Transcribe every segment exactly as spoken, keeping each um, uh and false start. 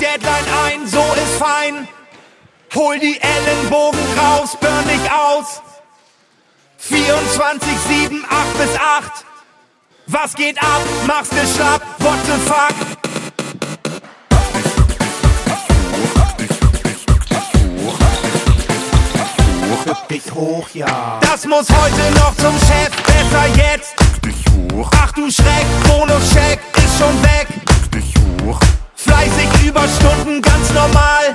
Deadline ein, so ist fein. Hol die Ellenbogen raus, burn dich aus. vierundzwanzig sieben, acht bis acht. Was geht ab? Machst du schlapp? What the fuck? Hüpf dich hoch, ja. Das muss heute noch zum Chef, besser jetzt. Ach du Schreck, Bonuscheck ist schon weg. Fleißig Überstunden, ganz normal.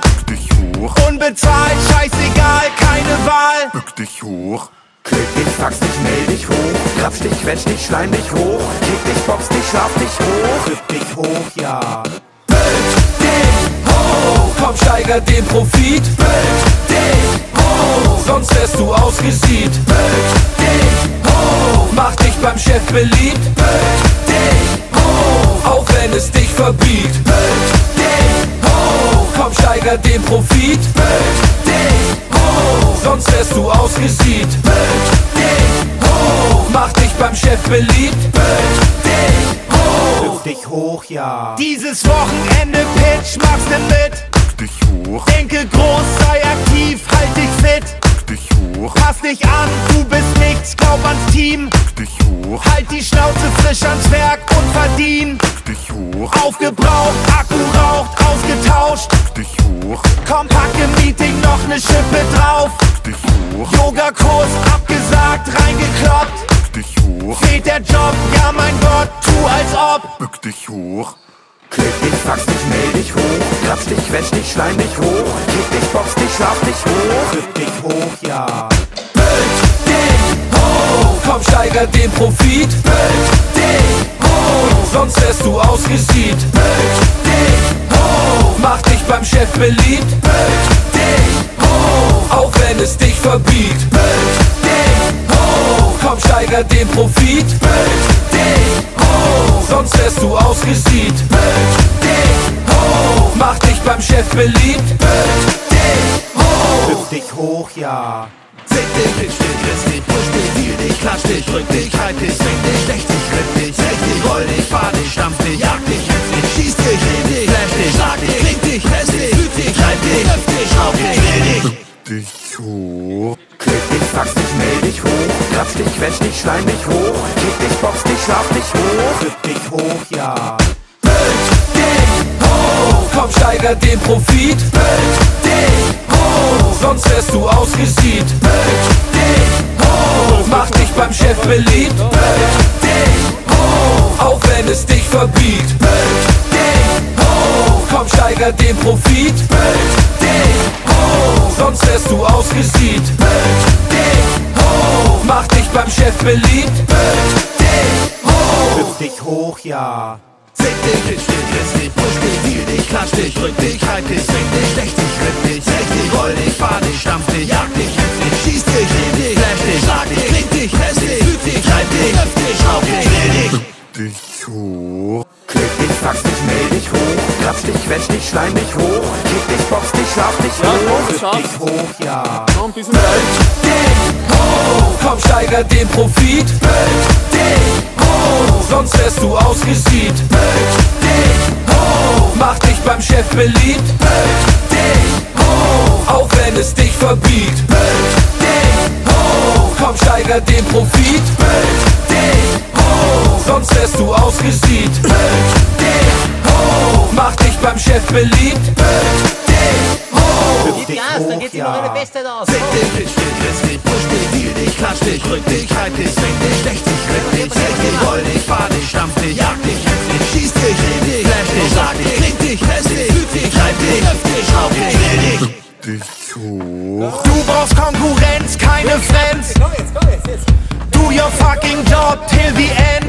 Unbezahlt, scheißegal, keine Wahl. Bück dich hoch. Klick dich, fax dich, mail dich hoch. Krapsch dich, quetsch dich, schleim dich hoch. Kick dich, box dich, schlaf dich hoch. Hüpf dich hoch, ja. Bück dich hoch. Komm, steiger den Profit. Bück dich hoch. Sonst wärst du ausgesieht. Bück dich hoch. Mach dich beim Chef beliebt. Bück dich hoch. Auch wenn es dich verbiegt. Bück dich hoch. Komm, steiger den Profit. Bück dich hoch. Sonst wärst du ausgesieht. Bück dich hoch. Mach dich beim Chef beliebt. Bück dich hoch. Hüpf dich hoch, ja. Dieses Wochenende Pitch, machst du mit. Bück dich hoch. Denke groß, sei aktiv, halt dich fit. Bück dich hoch. Pass dich an, du bist nichts, glaub ans Team. Bück dich hoch. Halt die Schnauze frisch ans Werk und verdien. Bück dich hoch. Aufgebraucht, Akku raucht, ausgetauscht. Bück dich hoch. Komm, pack im Meeting noch ne Schippe drauf. Bück dich hoch. Yogakurs abgesagt, reingekloppt. Bück dich hoch. Fehlt der Job, ja mein Gott, tu als ob. Bück dich hoch. Klick dich, fax dich, mail dich hoch. Krapsch dich, quetsch dich, schleim dich hoch. Kick dich, box dich, schlaf dich hoch. Hüpf dich hoch, ja. Bück dich hoch. Komm, steiger den Profit. Bück dich hoch. Sonst wärst du ausgesieht. Bück dich hoch. Mach dich beim Chef beliebt. Bück dich hoch. Auch wenn es dich verbiegt. Bück dich hoch. Komm, steiger den Profit. Bück dich hoch. Sonst wärst du ausgesieht. Bück dich hoch. Mach dich beim Chef beliebt. Bück dich hoch. Hüpf dich hoch, ja. Zähl dich, bitch dich, riss dich, push dich, viel dich, klatsch dich, drück dich, halt dich, swing dich, stech dich, ripp dich, sech dich, roll dich, fahr dich, stampf dich, jag dich, hüpf dich, schieß dich, dreh dich, flash dich, schlag dich, kling dich, press dich, fühl dich, treib dich, hüpf dich, schraub dich, dreh dich. Bück dich hoch. Klick dich, fax dich, mail dich hoch. Krapsch dich, quetsch dich, schleim dich hoch. Kick dich, box dich, schlaf dich hoch. Hüpf dich hoch, ja. Bück dich hoch. Komm, steiger den Profit. Bück dich hoch. Sonst wärst du ausgesieht. Bück dich hoch. Mach dich beim Chef beliebt. Bück dich hoch. Auch wenn es dich verbiegt. Bück dich hoch. Komm, steiger den Profit. Bück dich hoch. Sonst wärst du ausgesieht. Bück dich hoch. Mach dich beim Chef beliebt. Bück dich hoch. Hüpf dich hoch, ja. Zähl dich, bitch dich, riss dich, push dich, viel dich, klatsch dich, drück dich, halt dich, swing dich, stech dich, ripp dich, sech dich, roll dich, fahr dich, stampf dich, jag dich, hüpf dich, schieß dich, dreh dich, flash dich, schlag dich, kling dich, press dich, fühl dich, treib dich, hüpf dich, schraub dich, dreh dich. Bück dich hoch. Klick dich, fax dich, mail dich hoch. Krapsch dich, quetsch dich, schleim dich hoch. Kick dich, box dich, schlaf dich hoch. Hüpf dich hoch, ja. Bück dich hoch. Komm, steiger den Profit. Bück dich hoch. Sonst wärst du ausgesieht. Bück dich hoch. Mach dich beim Chef beliebt. Bück dich hoch. Auch wenn es dich verbiegt. Bück dich hoch. Komm, steiger den Profit. Bück dich hoch. Sonst wärst du ausgesieht. Bück dich hoch. Mach dich beim Chef beliebt. Bück dich hoch. Hüpf dich Gas, dann hoch, geht sie noch eine ja. Beste aus. Zähl dich, bitch dich, riss dich, push dich, viel dich, klatsch dich, drück dich, halt dich, swing dich, stech dich, ripp dich, sech dich, roll dich, fahr dich, stampf dich, jag dich, hüpf dich, schieß dich, dreh dich, flash dich, schlag dich, kling dich, press dich, fühl dich, treib dich, hüpf dich, schraub dich, dreh dich. Bück dich hoch. Du brauchst Konkurrenz, keine Friends. Komm jetzt, komm jetzt, jetzt. Do your fucking job till the end.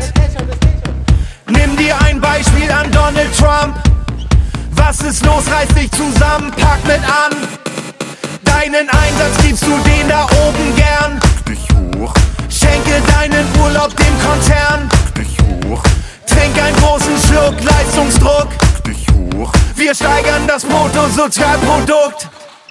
Nimm dir ein Beispiel an Donald Trump. Was ist los, reiß dich zusammen, pack mit an. Deinen Einsatz gibst du den da oben gern. Bück dich hoch. Schenke deinen Urlaub dem Konzern. Bück dich hoch. Trink einen großen Schluck Leistungsdruck. Bück dich hoch. Wir steigern das Bruttosozialprodukt.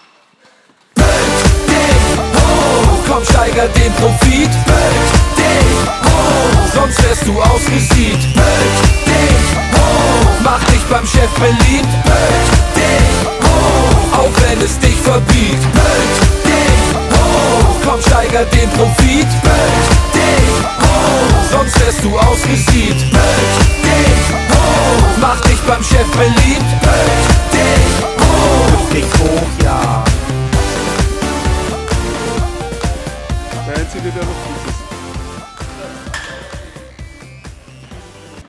Bück dich hoch. Komm, steiger den Profit. Bück dich hoch. Sonst wärst du ausgesieht. Bück dich hoch. hoch, mach dich beim Chef beliebt. Bück dich hoch, auch wenn es dich verbiegt. Bück dich hoch, komm steiger den Profit. Bück dich hoch, sonst wärst du ausgesieht. Bück dich hoch, mach dich beim Chef beliebt. Bück dich hoch, Bück dich hoch, ja. Da erzählt ihr noch viel.